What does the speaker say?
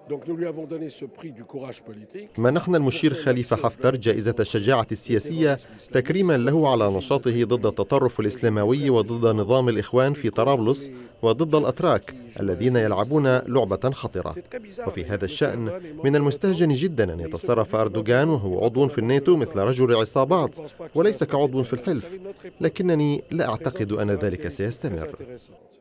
منحنا المشير خليفة حفتر جائزة الشجاعة السياسية تكريما له على نشاطه ضد التطرف الإسلاموي وضد نظام الإخوان في طرابلس وضد الأتراك الذين يلعبون لعبة خطرة. وفي هذا الشأن من المستهجن جدا أن يتصرف أردوغان وهو عضو في الناتو مثل رجل عصابات وليس كعضو في الحلف، لكنني لا أعتقد أن ذلك سيستمر.